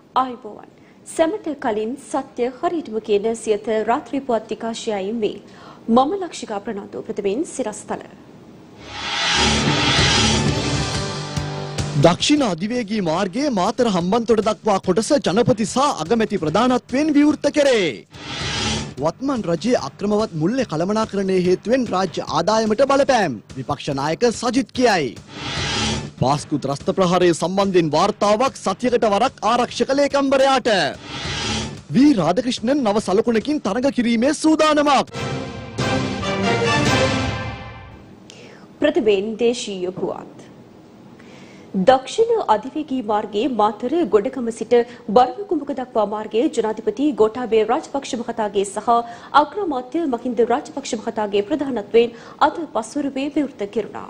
ආයුබෝවන්. සැමට කලින් සත්‍ය හරියටම කියන සියත රාත්‍රී පුවත් විකාශයයි මේ. මම ලක්ෂිකා ප්‍රනාන්දු ප්‍රතිවෙන් සිරස්තල. දක්ෂිණ අධිවේගී මාර්ගයේ මාතර හම්බන්තොට දක්වා කොටස ජනපති සහ අගමැති ප්‍රධානත්වයෙන් විවෘත කෙරේ. වත්මන් රජයේ අක්‍රමවත් මුල්ලේ කළමනාකරණයේ හේතුවෙන් රාජ්‍ය ආදායමට බලපෑම්. විපක්ෂ නායක සජිත් කියයි. පාස්කු ත්‍රස්ත ප්‍රහාරයේ සම්බන්ධයෙන් වාර්තාවක් සතියකට වරක් ආරක්ෂක ලේකම්වරයාට. වී රාධකෘෂ්ණන් නව සලකුණකින් තරඟ කිරීමේ සූදානමක්. ප්‍රතිවෙන් දේශීය පුවත්. දක්ෂිණ අධිවේගී මාර්ගයේ මාතර ගොඩගම සිට බරවකුඹක දක්වා මාර්ගයේ ජනාධිපති ගෝඨාභය රාජපක්ෂ මහතාගේ සහ අග්‍රාමාත්‍ය මහින්ද රාජපක්ෂ මහතාගේ ප්‍රධානත්වයෙන් අද පස්වරුවේ විවෘත කෙරුණා.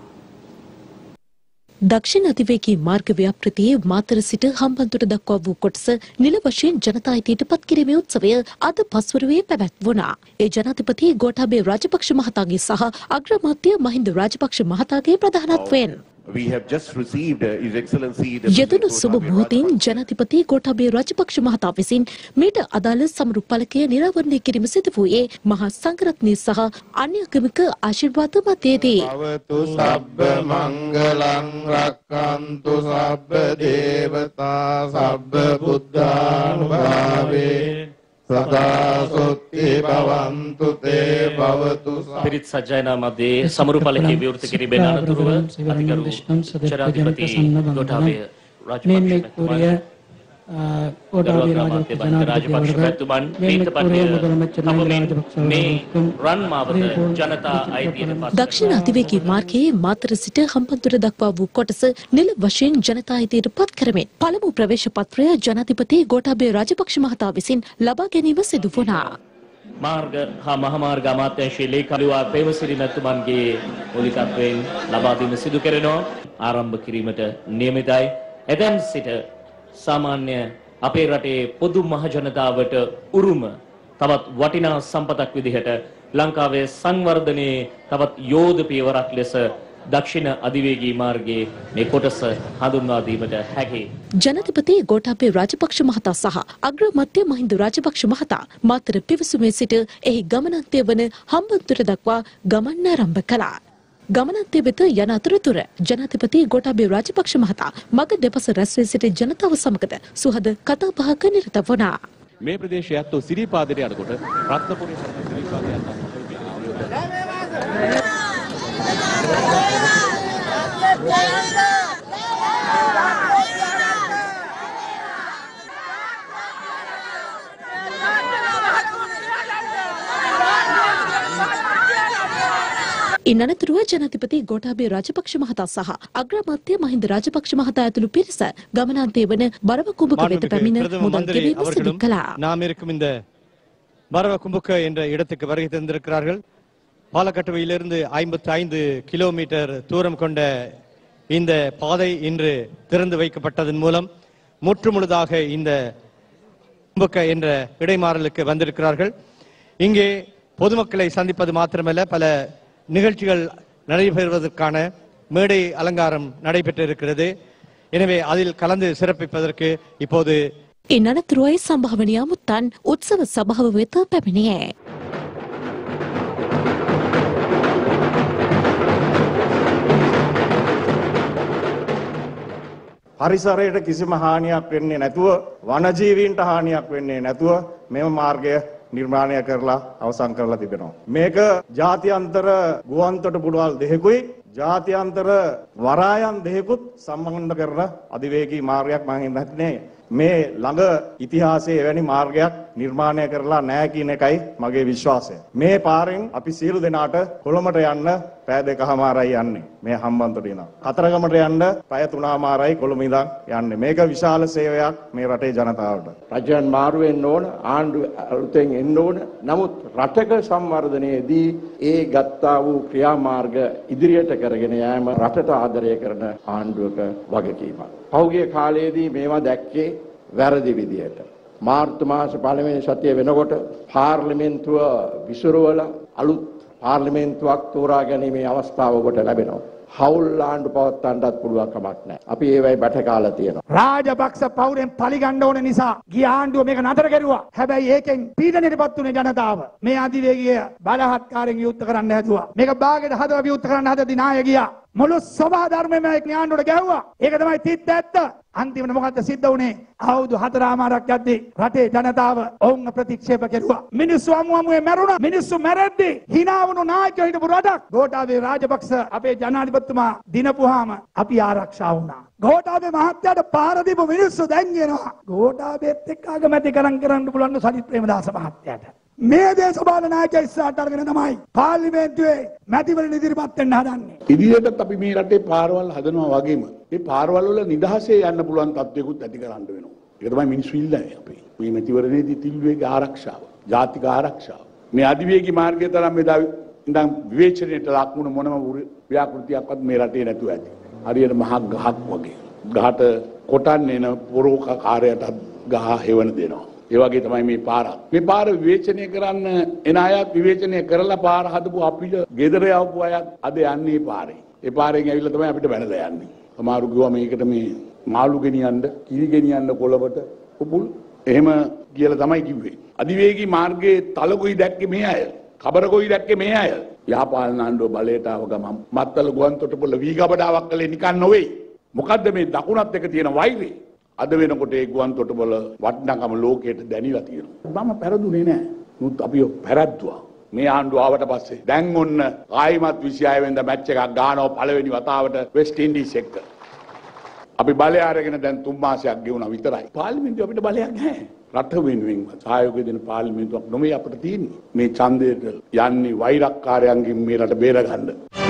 දක්ෂිණ අධිවේගී මාර්ග ව්‍යාපෘතියේ මාතර සිට හම්බන්තොට දක්වා වූ කොටස නිල වශයෙන් ජනතා අයිතියට පත් කිරීමේ උත්සවය අද පස්වරුවේ පැවැත්වුණා. ඒ ජනාධිපති ගෝඨාභය රාජපක්ෂ මහතාගේ සහ අග්‍රාමාත්‍ය මහින්ද රාජපක්ෂ මහතාගේ ප්‍රධානත්වයෙන් We have just received His Excellency යදුණු සුබ මොහොතින් ජනාධිපති ගෝඨාභය රාජපක්ෂ මහතා විසින් මීට අදාළ සමරු ඵලකය නිරාවරණය කිරීම සිදු වූයේ මහා සංඝරත්නය සහ අන්‍ය ආගමික ආශිර්වාද මතයේදී. අවතු සබ්බ මංගලං රක්칸තු සබ්බ දේවතා සබ්බ බුද්ධානුභාවේ සදා සොත්ති භවන්තු තේ භවතු පිරිත් සජ්ජායනා මැදේ සමරු ඵලකයේ විවෘත කිරීමෙන් අනතුරුව අධිකරු චරාධිපති ගෝඨාභය රාජපක්ෂ දක්ෂිණ අධිවේගී මාර්ගයේ මාතර සිට හම්බන්තොට දක්වා වූ කොටස නිල වශයෙන් ජනතා අයිතියට පත් කරමින් පළමු ප්‍රවේශ පත්‍රය ජනාධිපති ගෝඨාභය රාජපක්ෂ මහතා විසින් ලබා ගැනීම සිදු වුණා. මාර්ග හා මහමාර්ග අමාත්‍යාංශයේ ලේකම්වරයා ප්‍රේමසිරි මැතිතුමන්ගේ මූලිකත්වයෙන් ලබා දීම සිදු කරනවා. ආරම්භ කිරීමට නියමිතයි. එතෙන් සිට සාමාන්‍ය අපේ රටේ පොදු මහ ජනතාවට උරුම තවත් වටිනා සම්පතක් විදිහට ලංකාවේ සංවර්ධනයේ තවත් යෝධ පියවරක් ලෙස දක්ෂිණ අධිවේගී මාර්ගයේ මේ කොටස හඳුන්වා දීමට හැකි. ජනාධිපති ගෝඨාභය රාජපක්ෂ මහතා සහ අග්‍රාමාත්‍ය මහින්ද රාජපක්ෂ මහතා මාතර පිවිසුමේ සිට එහි ගමනාන්තය වන හම්බන්තොට දක්වා ගමන් ආරම්භ කළා. ගමනාන්තය වෙත යන අතරතුර ජනාධිපති ගෝඨාභය රාජපක්ෂ මහතා මග දෙපස රැස්වී සිටි ජනතාව සමග සුහද කතා බහක නිරත වුණා. මේ ප්‍රදේශයේ අත්ෝ සිරිපාදයට යනකොට රත්නපුරේ සිරිපාදයට ඉන් අනතුරුව ජනාධිපති ගෝඨාභය රාජපක්ෂ මහතා සහ අග්‍රාමාත්‍ය මහින්ද රාජපක්ෂ මහතා ඇතුළු පිරිස ගමනාන්තය වන බරවකුඹක වෙත පැමිණ මුදල් ගෙවීම සිදු කළා. நாம் இருக்கும் இந்த பரவக்கும்புக்கு என்ற இடத்துக்கு வருகை தந்திருக்கிறார்கள். பாலக்கட்டுவையிலிருந்து 55 கிலோமீட்டர் தூரம் கொண்ட இந்த பாதை இன்று திறந்து வைக்கப்பட்டதன் மூலம் முற்றுமுழுதாக இந்த கும்புக்க என்ற இடைமாறலுக்கு வந்திருக்கிறார்கள். இங்கே பொதுமக்களை சந்திப்பது மாத்திரமல்ல, பல நிகழ்ச்சிகள் நடைபெறுவதற்கான மேடை அலங்காரம் நடைபெற்றிருக்கிறது. எனவே அதில் கலந்து சிறப்பிப்பதற்கு இப்போது ඉන් අනතුරුවයි සම්භාවනීය අමුත්තන් උත්සව සභාව වෙත පැමිණියේ. පරිසරයට කිසිම හානියක් වෙන්නේ නැතුව, වනජීවීන්ට හානියක් වෙන්නේ නැතුව මෙම මාර්ගය නිර්මාණය කරලා අවසන් කරලා තිබෙනවා. මේක ජාත්‍යන්තර ගුවන්තොටුපළවල් දෙකකුයි ජාත්‍යන්තර වරායන් දෙකකුත් සම්බන්ධ කරන අධිවේගී මාර්ගයක් මම හිතන්නේ මේ ළඟ ඉතිහාසයේ එවැනි මාර්ගයක් නිර්මාණය කරලා නැහැ කියන එකයි මගේ විශ්වාසය. මේ පාරෙන් අපි සියලු දෙනාට කොළඹට යන්න පැය 2:00මාරයි යන්නේ. මේ හම්බන්තොට ඉඳන්. කතරගමට යන්න පැය 3:00මාරයි කොළඹ ඉඳන් යන්නේ. මේක විශාල සේවයක් මේ රටේ ජනතාවට. රජයන් මාරු වෙන්න ඕන, ආණ්ඩුව අලුතෙන් එන්න ඕන. නමුත් රටක සංවර්ධනයේදී ඒ ගත්තා වූ ක්‍රියාමාර්ග ඉදිරියට කරගෙන යෑම රටට ආදරය කරන ආණ්ඩුවක වගකීමක්. පහුගිය කාලයේදී මේවා දැක්කේ වැරදි විදියට. මාර්තු මාස පළවෙනි සතිය වෙනකොට පාර්ලිමේන්තුව විසිරවලා අලුත් පාර්ලිමේන්තුවක් තෝරා ගැනීමේ අවස්ථාව ඔබට ලැබෙනවා. හවුල් ආණ්ඩු පවත්වන්නත් පුළුවන් කමක් නැහැ. අපි ඒවයි බැට කාලා තියෙනවා. රාජපක්ෂ පවුරෙන් පලිගන්න ඕන නිසා ගිය ආණ්ඩුව මේක නතර කරුවා. හැබැයි ඒකෙන් පීඩනයටපත් උනේ ජනතාව. මේ අධිවේගීය බලහත්කාරයෙන් විවෘත කරන්න හැදුවා. මේක බාගෙට හදලා විවෘත කරන්න හදදී නාය ගියා. මුළු සභා ධර්මෙම ඒක ඥාණ්ඩුවට ගැහුවා. ඒක තමයි තිත්ත ඇත්ත. අන්තිමට මොකද්ද සිද්ධ වුනේ? අවුරුදු 4මාරක් යද්දී රටේ ජනතාව ඔවුන්ව ප්‍රතික්ෂේප කෙරුවා. මිනිස්සු අමුමුවේ මැරුණා. මිනිස්සු මැරෙද්දී hina වුණු නායකයෝ හිටපු රටක්. ගෝඨාභය රාජපක්ෂ අපේ ජනාධිපතිතුමා දිනපුවාම අපි ආරක්ෂා වුණා. ගෝඨාභය මහත්තයාට පාර දීපු මිනිස්සු දැන් එනවා. ගෝඨාභයත් එක්ක අගමැති කරන්න පුළුවන් සජිත් ප්‍රේමදාස මහත්තයාට. මේ දේශපාලන නායකයා ඉස්සරහට අරගෙන තමයි පාර්ලිමේන්තුවේ මැතිවරණ ඉදිරිපත් වෙන්න හදන්නේ. ඉදිරියටත් අපි මේ රටේ පාරවල් හදනවා වගේම මේ පාරවල් වල නිදහසේ යන්න පුළුවන් තත්ත්වයකුත් ඇති කරන්න වෙනවා. ඒක තමයි මිනිස්සු ඉල්ලන්නේ අපි. මේ මැතිවරණයේදී තිල්ුවේගේ ආරක්ෂාව, ජාතික ආරක්ෂාව. මේ අධිවේගී මාර්ගය තරම් මෙදා ඉඳන් විවේචනයට ලක් වුණ මොනම ව්‍යාකෘතියක්වත් මේ රටේ නැතුව ඇති. හරියට මහා ගහක් වගේ. ගහට කොටන්න එන පොරෝකාරයට ගහ හෙවන දෙනවා. ඒ වගේ තමයි මේ පාර. මේ පාර විවේචනය කරන්න එන අයත් විවේචනය කරලා පාර හදපු අපිට ගෙදර යවපු අයත් අද යන්නේ පාරේ. ඒ පාරෙන් ඇවිල්ලා තමයි අපිට බැනලා යන්නේ. සමහරු කිව්වා මේකට මේ මාළු ගෙනියන්න, කිරි ගෙනියන්න කොළඹට පුපුල් එහෙම කියලා තමයි කිව්වේ. අධිවේගී මාර්ගයේ තලගොයි දැක්කේ මේ අය. කබරගොයි දැක්කේ මේ අය. යහපාලන ආණ්ඩුව බලයට ආව ගමන් මත්තල ගුවන්තොටුපොළ වී ගබඩාවක් කළේ නිකන් නොවේ. මොකද්ද මේ දකුණත් එක තියෙන වෛරය? අද වෙනකොට ඒ ගුවන්තොටුපොළ වටිනාකම ලෝකයට දැනিলা තියෙනවා. මම පෙරදුනේ නැහැ. මුත් අපි පෙරද්දුවා. මේ ආණ්ඩුව ආවට පස්සේ දැන් ඔන්න ආයිමත් 26 වෙනිදා මැච් එකක් ගන්නවා පළවෙනි වතාවට වෙස්ට් ඉන්ඩීස් එක්ක. අපි බලය අරගෙන දැන් 3 මාසයක් ගෙවුණා විතරයි. පාර්ලිමේන්තුව අපිට බලයක් නැහැ. රට වෙනුවෙන් සහයෝගය දෙන පාර්ලිමේන්තුවක් නොමේ අපිට තියෙන්නේ. මේ ඡන්දයට යන්නේ වෛරක්කාරයන්ගෙන් මේ රට බේරගන්න.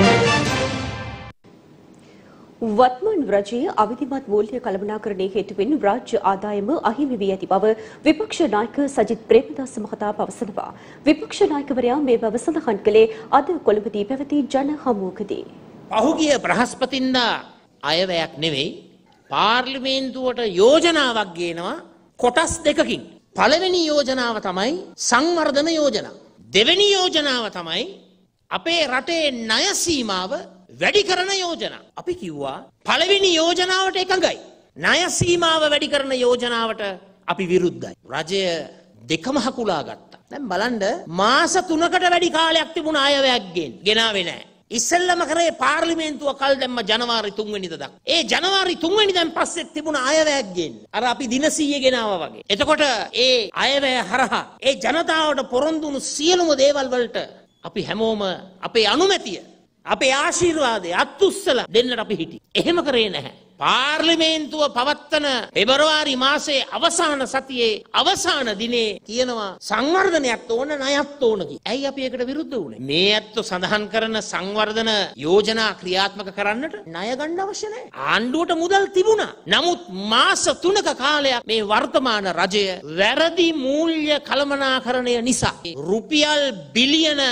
වත්මන් රජයේ අවිධිමත් මූල්‍ය කළමනාකරණයේ හේතුවෙන් රාජ්‍ය ආදායම අහිමි වී ඇති බව විපක්ෂ නායක සජිත් ප්‍රේමදාස මහතා පවසනවා. විපක්ෂ නායකවරයා මේ බව සඳහන් කළේ අද කොළඹදී පැවති ජන හමුවකදී. පහුගිය බ්‍රහස්පතින්දා අයවැයක් නෙවෙයි පාර්ලිමේන්තුවට යෝජනාවක් ගේනවා කොටස් දෙකකින්. පළවෙනි යෝජනාව තමයි සංවර්ධන යෝජනාව. දෙවෙනි යෝජනාව තමයි අපේ රටේ ණය සීමාව වැඩි කරන යෝජනා. අපි කිව්වා පළවෙනි යෝජනාවට එකඟයි. ණය සීමාව වැඩි කරන යෝජනාවට අපි විරුද්ධයි. රජය දෙකම හකුලා ගත්තා. දැන් බලන්න මාස 3කට වැඩි කාලයක් තිබුණ අයවැයක් ගෙනාවේ නැහැ. ඉස්සෙල්ලම කරේ පාර්ලිමේන්තුව කල් දැම්ම ජනවාරි 3 වෙනිදා දක්වා. ඒ ජනවාරි 3 වෙනිදාන් පස්සේ තිබුණ අයවැයක් ගේන්න. අර අපි දින 100 ගෙනාවා වගේ. එතකොට ඒ අයවැය හරහා ඒ ජනතාවට පොරොන්දු වුණු සියලුම දේවල් වලට අපි හැමෝම අපේ අනුමැතිය අපේ ආශිර්වාදය අත්උස්සලා දෙන්නට අපි හිටියේ. එහෙම කරේ නැහැ. පාර්ලිමේන්තුව පවත්වන පෙබරවාරි මාසයේ අවසාන සතියේ අවසාන දිනේ කියනවා සංවර්ධනයක් ඕන ණයක් ඕන කියලා. ඇයි අපි ඒකට විරුද්ධ වුනේ? මේ ඇත්තෝ සඳහන් කරන සංවර්ධන යෝජනා ක්‍රියාත්මක කරන්නට ණය ගන්න අවශ්‍ය නැහැ. ආණ්ඩුවට මුදල් තිබුණා. නමුත් මාස 3ක කාලයක් මේ වර්තමාන රජය වැරදි මූල්‍ය කළමනාකරණය නිසා රුපියල් බිලියන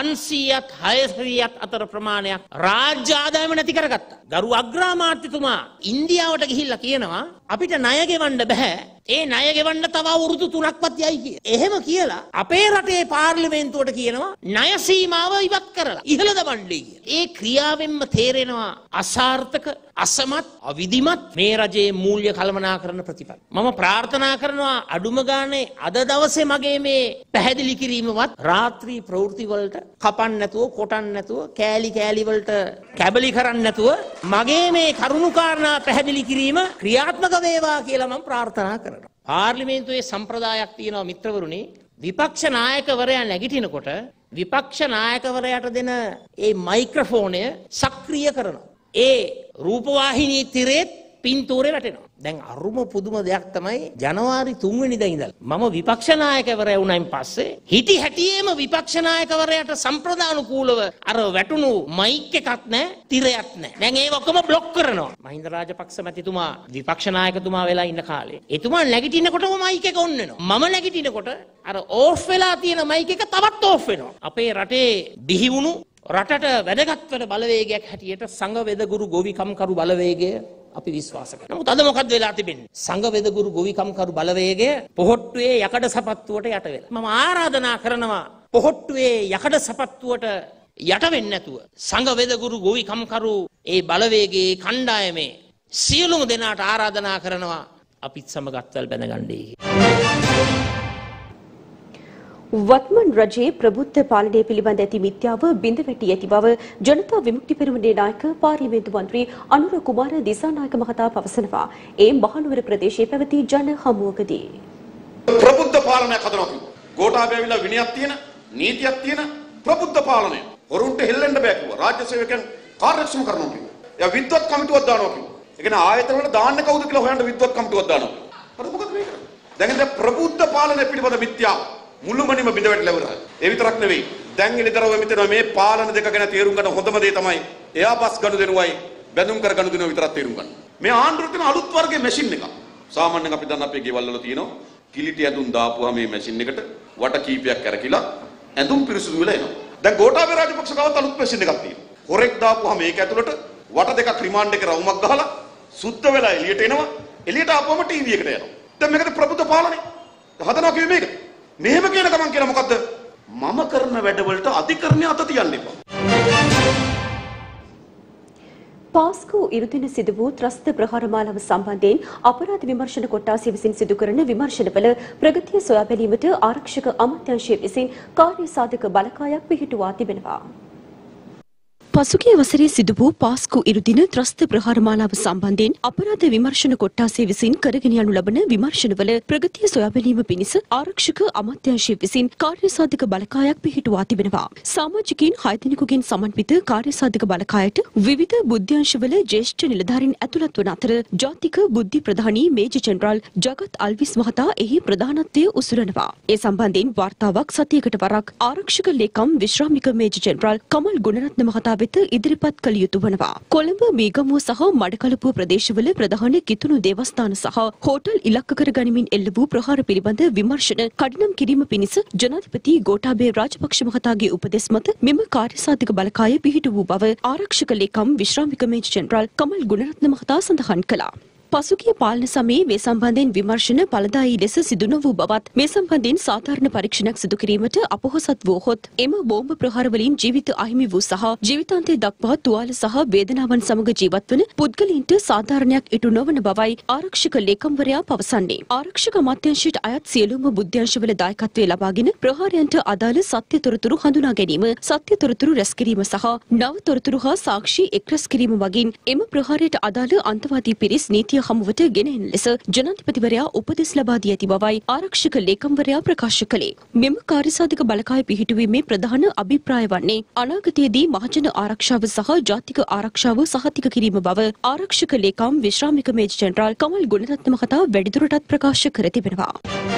500ත් 600ත් අතර ප්‍රමාණයක් රාජ්‍ය ආදායම නැති කරගත්තා. ගරු අග්‍රාමාත්‍යතුමා ඉන්දියාවට ගිහිල්ලා කියනවා අපිට ණය ගෙවන්න බෑ. ඒ ණය ගෙවන්න තව අවුරුදු 3ක්වත් යයි කියලා. එහෙම කියලා අපේ රටේ පාර්ලිමේන්තුවට කියනවා ණය සීමාව ඉවත් කරලා ඉහළ දමන්නේ කියලා. ඒ ක්‍රියාවෙන්ම තේරෙනවා අසාර්ථක, අසමත්, අවිධිමත් මේ රජයේ මූල්‍ය කළමනාකරණ ප්‍රතිපල. මම ප්‍රාර්ථනා කරනවා අඩුම ගානේ අද දවසේ මගේ මේ පැහැදිලි කිරීමවත් රාත්‍රී ප්‍රවෘත්ති වලට කපන්න නැතුව, කොටන්න නැතුව, කෑලි කෑලි වලට කැබලි කරන්න නැතුව මගේ මේ කරුණුකාරණා පැහැදිලි කිරීම ක්‍රියාත්මක වේවා කියලා මම ප්‍රාර්ථනා කරනවා. පාර්ලිමේන්තුවේ සම්ප්‍රදායක් තියෙනවා මිත්‍රවරුනි. විපක්ෂ නායකවරයා නැගිටිනකොට විපක්ෂ නායකවරයාට දෙන ඒ මයික්‍රොෆෝනය සක්‍රිය කරනවා. ඒ රූපවාහිනී තිරේත් පින්තූරේ වැටෙනවා. දැන් අරුම පුදුම දෙයක් තමයි ජනවාරි 3 වෙනිදා ඉඳලා මම විපක්ෂ නායකවරයා වුණායින් පස්සේ හිටි හැටියේම විපක්ෂ නායකවරයාට සම්ප්‍රදානුකූලව අර වැටුණු මයික් එකක් නැහැ, තිරයක් නැහැ. දැන් ඒක ඔක්කොම બ્લોක් කරනවා. මහින්ද රාජපක්ෂ මැතිතුමා විපක්ෂ නායකතුමා වෙලා ඉන්න කාලේ එතුමා නැගිටිනකොටම මයික් එක ඔන් වෙනවා. මම නැගිටිනකොට අර ඕෆ් වෙලා තියෙන මයික් එක තවත් ඕෆ් වෙනවා. අපේ රටේ බිහි වුණු රටට වැදගත් වෙන බලවේගයක් හැටියට සංඝවේදගුරු ගොවිකම්කරු බලවේගය අපි විශ්වාස කරනවා. නමුත් අද මොකද්ද වෙලා තිබෙන්නේ? සංඝවේදගුරු ගොවිකම්කරු බලවේගය පොහොට්ටුවේ යකඩ සපත්තුවට යට වෙලා. මම ආරාධනා කරනවා පොහොට්ටුවේ යකඩ සපත්තුවට යට වෙන්නේ නැතුව සංඝ වේදගුරු ගෝවිකම්කරු ඒ බලවේගයේ කණ්ඩායමේ සියලුම දෙනාට ආරාධනා කරනවා අපිත් සමග අත්වැල් බැඳගන්නයි. වත්මන් රජයේ ප්‍රබුද්ධ පාලනය පිළිබඳ ඇති මිත්‍යාව බිඳ වැටි ඇති බව ජනතා විමුක්ති පෙරමුණේ නායක පාර්ලිමේන්තු මන්ත්‍රී අනුර කුමාර දිසානායක මහතා පවසනවා. ඒ මහනුවර ප්‍රදේශයේ පැවති ජන හමුවකදී ප්‍රබුද්ධ පාලනයක් හදනවා කිව්වා. ගෝඨාභය ඇවිල්ලා විනයක් තියෙන, නීතියක් තියෙන ප්‍රබුද්ධ පාලනය. වරුන්ට හෙල්ලෙන්න බෑ කිව්වා. රාජ්‍ය සේවකයන් කාර්යක්ෂම කරනවා කිව්වා. එයා විද්වත් කමිටුවක් දානවා කිව්වා. ඒ කියන්නේ ආයතන වල දාන්න කවුද කියලා හොයන්න විද්වත් කමිටුවක් දානවා. අර මොකද මේ කරන්නේ? දැන් ඉතින් ප්‍රබුද්ධ පාලනය පිළිබඳ මිත්‍යාව මුළුමනින්ම බිඳ වැටලා ඉවරයි. ඒ විතරක් නෙවෙයි. දැන් එළිදරව මෙතන මේ පාලන දෙක ගැන තේරුම් ගන්න හොඳම දේ තමයි එයා බස් ගනුදෙනුවයි බැඳුම් කර ගනුදෙනුව විතරක් තේරුම් ගන්න. මේ ආණ්ඩුවේ තියෙන අලුත් වර්ගයේ මැෂින් එකක්. සාමාන්‍යයෙන් අපි දන්න අපේ ගෙවල් වල තියෙනවා කිලිටි ඇඳුම් දාපුවා මේ මැෂින් එකට වට කීපයක් කරකිලා ඇඳුම් පිරිසුදු වෙලා එනවා. දැන් ගෝඨාභය රාජපක්ෂ ගාවත් අලුත් මැෂින් එකක් තියෙනවා. හොරෙක් දාපුවා මේක ඇතුළට වට දෙකක් රිමාන්ඩ් එකේ රවුමක් ගහලා සුද්ධ වෙලා එළියට එනවා. එළියට ආපුවම ටීවී එකට යනවා. දැන් මේකද ප්‍රබුද්ධ පාලනේ. හදනවා කිව්වේ මේක. මෙහෙම කියන ගමන් කියලා මොකද්ද? මම කරන වැඩවලට අධිකරණය අත තියන්න එපා. පාස්කු ඉරුදින සිදු වූ ත්‍රස්ත ප්‍රහාර මාලාව සම්බන්ධයෙන් අපරාධ විමර්ශන කොට්ටාසය විසින් සිදු කරන විමර්ශනවල ප්‍රගතිය සොයා බැලීමට ආරක්ෂක අමාත්‍යාංශය විසින් කාර්ය සාධක බලකායක් පිහිටුවා තිබෙනවා. පසුගිය වසරේ සිදු වූ පාස්කු ඉරුදින ත්‍රස්ත ප්‍රහාර මාලාව සම්බන්ධයෙන් අපරාධ විමර්ශන කොට්ටාසය විසින් කරගෙන යනු ලබන විමර්ශනවල ප්‍රගතිය සොයා බැලීම පිණිස ආරක්ෂක අමාත්‍යාංශය විසින් කාර්යසාධක බලකායක් පිහිටුවා තිබෙනවා. සමාජිකයින් 6 දෙනෙකුගෙන් සමන්විත කාර්යසාධක බලකායට විවිධ බුද්ධ්‍යංශවල ජ්‍යෙෂ්ඨ නිලධාරීන් ඇතුළත් වන අතර ජාතික බුද්ධි ප්‍රධානී මේජර් ජෙනරාල් ජගත් අල්විස් මහතා එහි ප්‍රධානත්වය උසුලනවා. ඒ සම්බන්ධයෙන් වාර්තාවක් සතියකට වරක් ආරක්ෂක ලේකම් විශ්‍රාමික මේජර් ජෙනරාල් කමල් ගුණරත්න මහතා වෙත ඉදිරිපත් කළ යුතු වනවා. කොළඹ මීගමුව සහ මඩකලපුව ප්‍රදේශවල ප්‍රධාන කිතුණු දේවස්ථාන සහ හෝටල් ඉලක්ක කර ගනිමින් එල්ල වූ ප්‍රහාර පිළිබඳ විමර්ශන කඩිනම් කිරීම පිණිස ජනාධිපති ගෝඨාභය රාජපක්ෂ මහතාගේ උපදෙස් මත මෙම කාර්යසාධක බලකාය පිහිටු වූ බව ආරක්ෂක ලේකම් විශ්‍රාමික මේජර් ජෙනරාල් කමල් ගුණරත්න මහතා සඳහන් කළා. පසුගිය පාලන සමයේ මේ සම්බන්ධයෙන් විමර්ශන ඵලදායී ලෙස සිදු නොවූ බවත් මේ සම්බන්ධයෙන් සාධාරණ පරීක්ෂණයක් සිදු කිරීමට අපොහොසත් වූහොත් එම බෝම්බ ප්‍රහාර වලින් ජීවිත අහිමි වූ සහ ජීවිතාන්තය දක්වා තුවාල සහ වේදනාවන් සමග ජීවත් වන පුද්ගලයින්ට සාධාරණයක් ඉටු නොවන බවයි ආරක්ෂක ලේකම්වරයා පවසන්නේ. ආරක්ෂක අමාත්‍යාංශයට අයත් සියලුම බුද්ධ්‍යංශවල දායකත්වය ලබාගෙන ප්‍රහාරයන්ට අදාළ සත්‍ය තොරතුරු හඳුනා ගැනීම, සත්‍ය තොරතුරු රැස් කිරීම සහ නව තොරතුරු හා සාක්ෂි එක්රැස් කිරීම වගින් එම ප්‍රහාරයට අදාළ අන්තවාදී පිරිස් නීතිය හමුවට ගෙන එන ලෙස ජනාධිපතිවරයා උපදෙස් ලබා දී ඇති බවයි ආරක්ෂක ලේකම්වරයා ප්‍රකාශ කළේ. මෙම කාර්යසාධක බලකාය පිහිටුවීමේ ප්‍රධාන අභිප්‍රාය වන්නේ අනාගතයේදී මහජන ආරක්ෂාව සහ ජාතික ආරක්ෂාව සහතික කිරීම බව ආරක්ෂක ලේකම් විශ්‍රාමික මේජර් ජෙනරාල් කමල් ගුණරත්න මහතා වැඩිදුරටත් ප්‍රකාශ කර තිබෙනවා.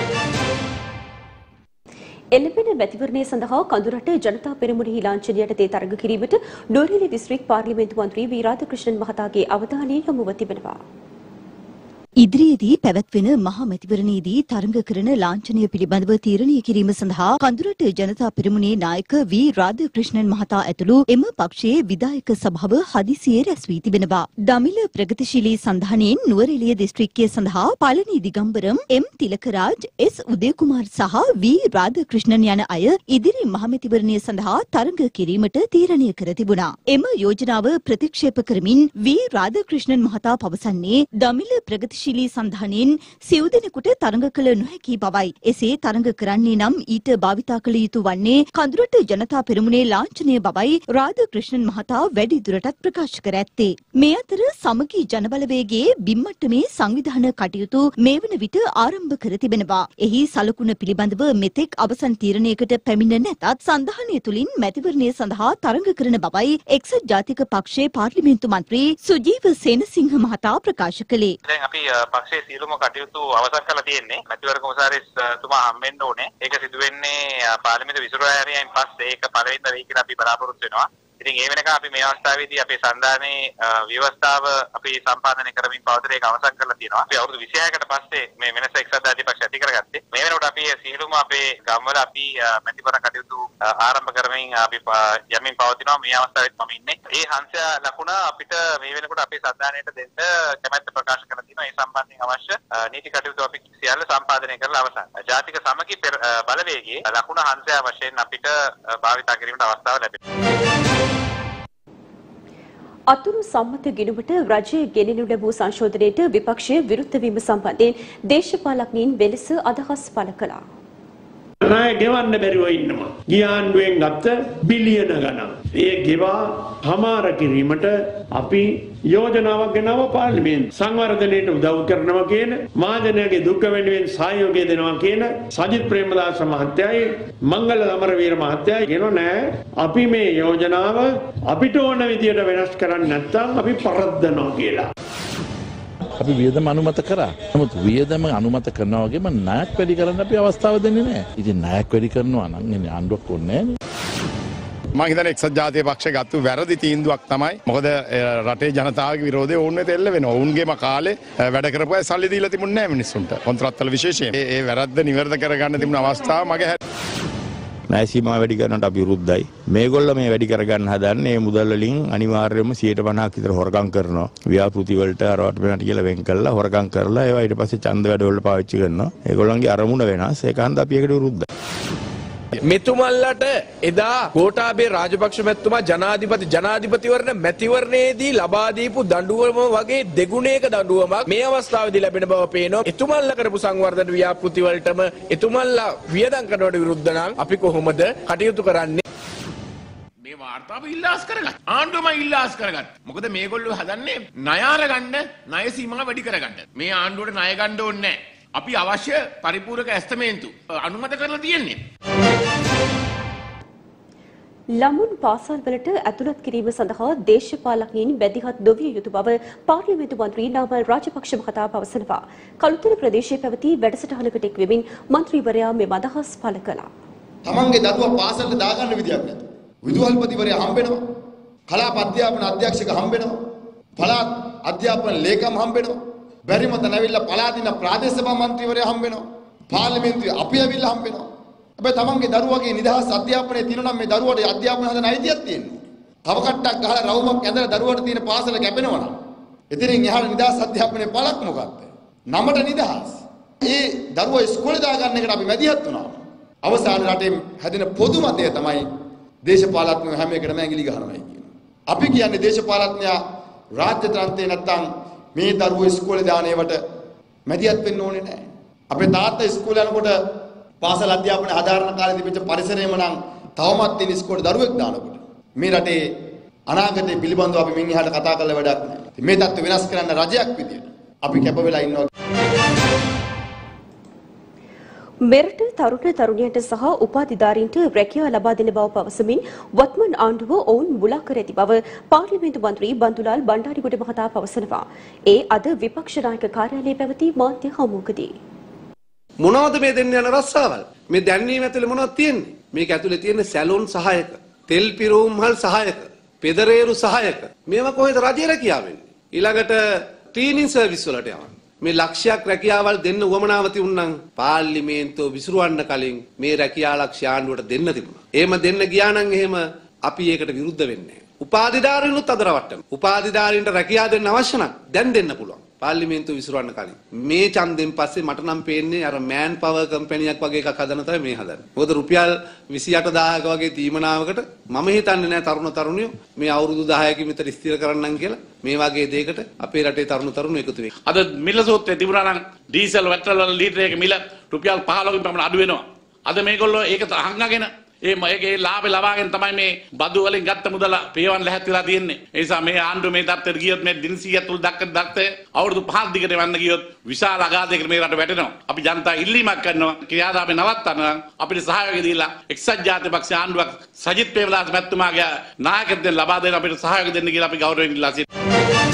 එළඹෙන මැතිවරණය සඳහා කඳුරට ජනතා පෙරමුණෙහි ලාංඡනයට තේ තරඟ කිරීමට නුවරඑළිය දිස්ත්‍රික් පාර්ලිමේන්තු මන්ත්‍රී වී රාධකෘෂ්ණන් මහතාගේ අවධානය යොමුව තිබෙනවා. ඉදිරියේදී පැවැත්වෙන මහා මැතිවරණයේදී තරඟ කරන ලාංඡනය පිළිබඳව තීරණය කිරීම සඳහා කඳුරට ජනතා පෙරමුණේ නායක වී රාධකෘෂ්ණන් මහතා ඇතුළු එම පක්ෂයේ විධායක සභාව හදිසියේ රැස් වී තිබෙනවා. දමිළ ප්‍රගතිශීලී සන්ධානයෙන් නුවරඑළිය දිස්ත්‍රික්කය සඳහා පළනි දිගම්බරම් එම් තිලකරාජ් එස් උදයකුමාර් සහ වී රාධකෘෂ්ණන් යන අය ඉදිරි මහා මැතිවරණය සඳහා තරඟ කිරීමට තීරණය කර තිබුණා. එම යෝජනාව ප්‍රතික්ෂේප කරමින් වී රාධකෘෂ්ණන් මහතා පවසන්නේ දමිළ ප්‍රගතිශීලී සන්ධානයෙන් සිව් දෙනෙකුට තරඟ කළ නොහැකි බවයි. එසේ තරඟ කරන්නේ නම් ඊට භාවිතා කළ යුතු වන්නේ කඳුරට ජනතා පෙරමුණේ ලාංඡනය බවයි රාධකෘෂ්ණන් මහතා වැඩි දුරටත් ප්‍රකාශ කර ඇත්තේ. මේ අතර සමගි ජනබලවේගයේ බිම්මට්ටමේ සංවිධාන කටයුතු මේ වන විට ආරම්භ කර තිබෙනවා. එහි සලකුණ පිළිබඳව මෙතෙක් අවසන් තීරණයකට පැමිණ නැතත් සන්ධානය තුළින් මැතිවරණය සඳහා තරඟ කරන බවයි එක්සත් ජාතික පක්ෂයේ පාර්ලිමේන්තු මන්ත්‍රී සුජීව සේනසිංහ මහතා ප්‍රකාශ කළේ. පක්ෂයේ සියලුම කටයුතු අවසන් කරලා තියෙන්නේ. මැතිවරණ කොමසාරිස් තුමා හම්බෙන්න ඕනේ. ඒක සිදු වෙන්නේ පාර්ලිමේන්තු විසිරුවායරියෙන් පස්සේ ඒක පළවෙනිද වෙයි කියලා අපි බලාපොරොත්තු වෙනවා. ඉතින් ඒ වෙනකන් අපි මේ අවස්ථාවේදී අපේ සන්ධානයේ ව්‍යවස්ථාව අපි සම්පාදනය කරමින් පවතින එක අවසන් කරලා තියෙනවා. අපි අවුරුදු 26කට පස්සේ මේ වෙනස එක්සත් ජාතික පක්ෂ ඇති කරගත්තේ. මේ වෙනකොට අපි සියලුම අපේ ගම්වල අපි මැතිවරණ කටයුතු ආරම්භ කරමින් අපි යමින් පවතිනවා. මේ අවස්ථාවෙත් මම ඉන්නේ. ඒ හංසය ලකුණ අපිට මේ වෙනකොට අපේ සද්ධානයට දෙන්න කැමැත්ත ප්‍රකාශ කරලා තියෙනවා. ඒ සම්බන්ධයෙන් අවශ්‍ය නීති කටයුතු අපි සියල්ල සම්පාදනය කරලා අවසන්. ජාතික සමගි බලවේගයේ ලකුණ හංසය වශයෙන් අපිට භාවිතා කිරීමට අවස්ථාව ලැබෙනවා. අතුරු සම්මත ගිණුමට රජයේ ගෙනෙනු ලැබූ සංශෝධනයට විපක්ෂය විරුද්ධ වීම සම්බන්ධයෙන් දේශපාලඥයින් වෙලෙස අදහස් පළ කළා. ණය ගෙවන්න බැරිව ඉන්නවා. ගියාන්ඩුවෙන් ගත්ත බිලියන ගණන්. ඒ ගෙවා හමාර කිරීමට අපි යෝජනාවක් ගෙනාව පාර්ලිමේන්තු සංවර්ධනයට උදව් කරනවා කියන මහජනයාගේ දුක් වෙනුවෙන් සහයෝගය දෙනවා කියන සජිත් ප්‍රේමදාස මහත්තයයි මංගල අමරවීර මහත්තයයි කියනවා නෑ අපි මේ යෝජනාව අපිට ඕන විදියට වෙනස් කරන්නේ නැත්නම් අපි පරද්දනවා කියලා. අපි වියදම අනුමත කරා. නමුත් වියදම අනුමත කරනවා වගේම ණයක් වැඩි කරන්න අපි අවස්ථාව දෙන්නේ නැහැ. ඉතින් ණයක් වැඩි කරනවා නම් ඉන්නේ ආණ්ඩුවක් ඕනේ නැහැ. මම හිතන්නේ එක්සත් ජාතික පක්ෂය ගත්ත වැරදි තීන්දුවක් තමයි. මොකද රටේ ජනතාවගේ විරෝධය ඔවුන් වෙත එල්ල වෙනවා. ඔවුන්ගේම කාලේ වැඩ කරපු අය සල්ලි දීලා තිබුණේ නැහැ මිනිස්සුන්ට. කොන්ත්‍රාත්වල විශේෂයෙන්. ඒ වැරද්ද නිවැරදි කරගන්න තිබුණ අවස්ථාව මගේ ණය සීමාව වැඩි කරනට අපි විරුද්ධයි. මේගොල්ලෝ මේ වැඩි කරගන්න හදන්නේ මේ මුදල් වලින් අනිවාර්යයෙන්ම 50%ක් විතර හොරගම් කරනවා. ව්‍යාපෘති වලට අරවට වෙනට කියලා වෙන් කරලා හොරගම් කරලා ඒවා ඊට පස්සේ ඡන්ද වැඩ වලට පාවිච්චි කරනවා. ඒගොල්ලන්ගේ අරමුණ වෙනස්. ඒක හන්ද අපි ඒකට විරුද්ධයි. මෙතුමල්ලට එදා ගෝඨාභය රාජපක්ෂ මැතිතුමා ජනාධිපතිවරණ මැතිවරණයේදී ලබා දීපු දඬුවම වගේ දෙගුණයක දඬුවමක් මේ අවස්ථාවේදී ලැබෙන බව පේනවා. එතුමල්ලා කරපු සංවර්ධන ව්‍යාපෘති වලටම එතුමල්ලා වියදම් කරනවට විරුද්ධ නම් අපි කොහොමද කටයුතු කරන්නේ? මේ වාර්තාව ඉල්ලාස් කරගන්න. ආණ්ඩුවම ඉල්ලාස් කරගන්න. මොකද මේගොල්ලෝ හදන්නේ ණය අරගන්න, ණය සීමාව වැඩි කරගන්න. මේ ආණ්ඩුවට ණය ගන්න ඕනේ නැහැ. අපි අවශ්‍ය පරිපූර්ණක ඇස්තමේන්තු අනුමත කරලා තියෙන්නේ. ළමුන් පාසල්වලට ඇතුළත් කිරීම සඳහා දේශපාලඥයින් බැදිහත් නොවිය යුතු බව පාර්ලිමේන්තු මන්ත්‍රී නාමල් රාජපක්ෂ මහතා පවසනවා. කළුතර ප්‍රදේශයේ පැවති වැඩසටහනකට එක් වෙමින් මන්ත්‍රීවරයා මෙම අදහස් පළ කළා. තමන්ගේ දරුවා පාසලට දාගන්න විදියක් නැත. විදුහල්පතිවරයා හම්බෙනවා. කලාප අධ්‍යාපන අධ්‍යක්ෂක හම්බෙනවා. පළාත් අධ්‍යාපන ලේකම් හම්බෙනවා. බැරිම තැන ඇවිල්ලා පළාතින ප්‍රාදේශ සභා මන්ත්‍රීවරයා හම්බෙනවා. පාර්ලිමේන්තුවේ අපි ඇවිල්ලා හම්බෙනවා. හැබැයි තමන්ගේ දරුවගේ නිදහස් අධ්‍යාපනයේ තියෙනවා නම් මේ දරුවට අධ්‍යාපන හදන අයිතියක් තියෙනවා. කව කට්ටක් ගහලා රවුමක් ඇඳලා දරුවට තියෙන පාසල කැපෙනවා නම් එතනින් එහාට නිදහස් අධ්‍යාපනයේ බලක් මොකක්ද? නමට නිදහස්. ඒ දරුවා ඉස්කෝලේ දාගන්න එකට අපි මැදිහත් වුණා. අවසාන රටේ හැදෙන පොදු මතය තමයි දේශපාලඥයෝ හැම එකටම ඇඟිලි ගහනවායි කියන. අපි කියන්නේ දේශපාලඥයා රාජ්‍ය තන්ත්‍රේ නැත්තම් මේ දරුවෝ ඉස්කෝලේ දාන ඒවට මැදිහත් වෙන්න ඕනේ නැහැ. අපේ තාත්තා ඉස්කෝලේ යනකොට පාසල් අධ්‍යාපන හදාරන කාලේ තිබිච්ච පරිසරයම නම් තවමත් තියෙන ඉස්කෝලේ දරුවෙක් දානකොට මේ රටේ අනාගතය පිළිබඳව අපි මින් එහාට කතා කරලා වැඩක් නැහැ. මේ தත්ත්ව වෙනස් කරන්න රජයක් විදියට අපි කැප වෙලා ඉන්නවා. මෙරට තරුණ තරුණියන්ට සහ උපාධිධාරීන්ට රැකියාව ලබා දෙන බව පවසමින් වත්මන් ආණ්ඩුව ඔවුන් මුලා කර ඇති බව පාර්ලිමේන්තු මන්ත්‍රී බන්දුලාල් බණ්ඩාරිගොඩ මහතා පවසනවා. ඒ අද විපක්ෂ නායක කාර්යාලයේ පැවති මාධ්‍ය හමුවකදී මොනවද මේ දෙන්න යන රස්සාවල්? මේ දැන්වීම ඇතුලේ මොනවද තියෙන්නේ? මේක ඇතුලේ තියෙන සැලොන් සහායක, තෙල් පිරවුම් මල් සහායක, පෙදරේරු සහායක. මේවා කොහෙද රජයේ රැකියාව වෙන්නේ? ඊළඟට ක්ලීනින් සර්විස් වලට යවන්න. මේ ලක්ෂයක් රැකියාවල් දෙන්න උවමනාව තියුණනම් පාර්ලිමේන්තුව විසිරවන්න කලින් මේ රැකියා ලක්ෂ්‍ය ආණ්ඩුවට දෙන්න තිබුණා. එහෙම දෙන්න ගියා නම් එහෙම අපි ඒකට විරුද්ධ වෙන්නේ නැහැ. උපාධිධාරීනුත් අද රවට්ටමු. උපාධිධාරීන්ට රැකියාව දෙන්න අවශ්‍ය නම් දැන් දෙන්න පුළුවන්. පාර්ලිමේන්තුව විසිරවන්න කලින්. මේ ඡන්දෙන් පස්සේ මට නම් පේන්නේ අර මෑන් පවර් කම්පැනියක් වගේ එකක් හදන තමයි මේ හදන්නේ. මොකද රුපියල් 28000ක වගේ තීමනාවකට මම හිතන්නේ නැහැ තරුණ තරුණියෝ මේ අවුරුදු 10කින් විතර ස්ථිර කරන්නම් කියලා මේ වගේ දෙයකට අපේ රටේ තරුණ තරුණියෝ එකතු වෙයි. අද මිල සූත්‍රයේ තිබුණා නම් ඩීසල් පෙට්‍රල් වල ලීටර් එක මිල රුපියල් 15කින් පමණ අඩු වෙනවා. අද මේගොල්ලෝ ඒක අහංගගෙන ඒකේ ලාභ ලබාගෙන තමයි මේ බදු වලින් ගත්ත මුදල පේවන්න ලැහැත්තිලා තියෙන්නේ. ඒ නිසා මේ ආණ්ඩුව මේ තත්ත්වයට ගියොත් මේ දින 100 තුල දක්ක අවුරුදු 5ක් දිගට යන්න ගියොත් විශාල අගාධයකට මේ රට වැටෙනවා. අපි ජනතා ඉල්ලීමක් කරනවා ක්‍රියාදාමය නවත්තන්න අපිට සහයෝගය දීලා එක්සත් ජාතික පක්ෂ ආණ්ඩුවක් සජිත් ප්‍රේමදාස මැතිතුමාගේ නායකත්වයෙන් ලබා දෙන්න අපිට සහයෝගය දෙන්න කියලා අපි ගෞරවයෙන් ඉල්ලා සිටිනවා.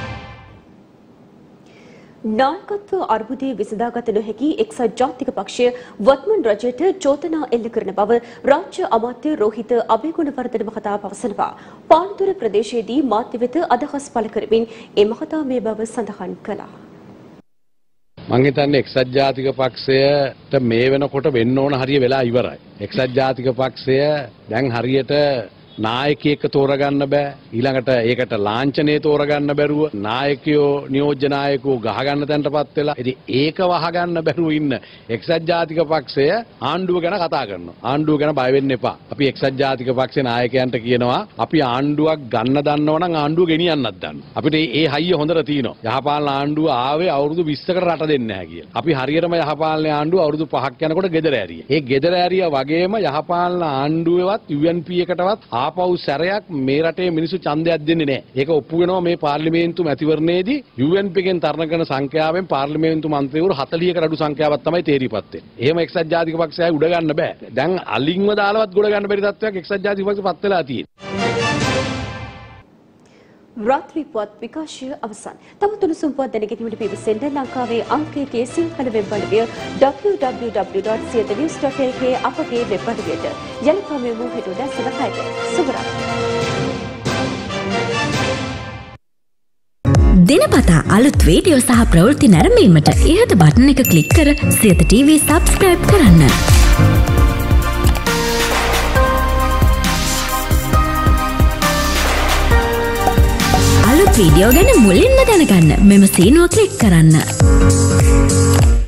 නායකත්ව අර්බුදයේ විසඳාගත නොහැකි එක්සත් ජාතික පක්ෂය වත්මන් රජයට චෝදනා එල්ල කරන බව රාජ්‍ය අමාත්‍ය රෝහිත අබේගුණවර්ධන මහතා පවසනවා. පානදුර ප්‍රදේශයේදී මාධ්‍ය වෙත අදහස් පළ කරමින් ඒ මහතා මේ බව සඳහන් කළා. මං හිතන්නේ එක්සත් ජාතික පක්ෂයට මේ වෙනකොට වෙන්න ඕන හරිය වෙලා ඉවරයි. එක්සත් ජාතික පක්ෂය දැන් හරියට නායකයෙක් තෝරගන්න බෑ. ඊළඟට ඒකට ලාංඡනය තෝරගන්න බැරුව නායකයෝ නියෝජ්‍ය නායකයෝ ගහගන්න තැනටපත් වෙලා. ඉතින් ඒක වහගන්න බැරුව ඉන්න එක්සත් ජාතික පක්ෂය ආණ්ඩුව ගැන කතා කරනවා. ආණ්ඩුව ගැන බය වෙන්න එපා. අපි එක්සත් ජාතික පක්ෂේ නායකයන්ට කියනවා අපි ආණ්ඩුවක් ගන්න දන්නව නම් ආණ්ඩුව ගෙනියන්නත් දන්න. අපිට ඒ හයිය හොඳට තියෙනවා. යහපාලන ආණ්ඩුව ආවේ අවුරුදු 20කට රට දෙන්නේ නැහැ කියලා. අපි හරියටම යහපාලන ආණ්ඩුව අවුරුදු 5ක් යනකොට ගෙදර ඇරියා. ඒ ගෙදර ඇරියා වගේම යහපාලන ආණ්ඩුවේවත් UNP එකටවත් ආපහු සැරයක් මේ රටේ මිනිස්සු ඡන්දයක් දෙන්නේ නැහැ. ඒක ඔප්පු වෙනවා මේ පාර්ලිමේන්තු මැතිවරණයේදී UNP එකෙන් තරණ කරන සංඛ්‍යාවෙන් පාර්ලිමේන්තු මන්ත්‍රීවරු 40කට අඩු සංඛ්‍යාවක් තමයි තේරිපත් වෙන්නේ. එහෙම එක්සත් ජාතික පක්ෂය උඩ ගන්න බෑ. දැන් අලින්ව දාලවත් ගොඩ ගන්න බැරි තත්ත්වයක් එක්සත් ජාතික පක්ෂය පත් වෙලා තියෙනවා. රාත්‍රී පුවත් විකාශය අවසන්. තම තුණුසුම් පුවත් දැනගැනීමට පිවිසෙන්න ලංකාවේ අංක 1 සිංහල වෙබ් අඩවිය www.siethanews.lk අපගේ වෙබ් අඩවියට යලිපමෙමු හෙට උදෑසන 6ට. සුබ රාත්‍රී. දිනපතා අලුත් වීඩියෝ සහ ප්‍රවෘත්ති නැරඹීමට ඉහත බටන් එක ක්ලික් කර සියත TV subscribe කරන්න. අලුත් වීඩියෝ ගැන මුලින්ම දැනගන්න මෙම සීනුව ක්ලික් කරන්න.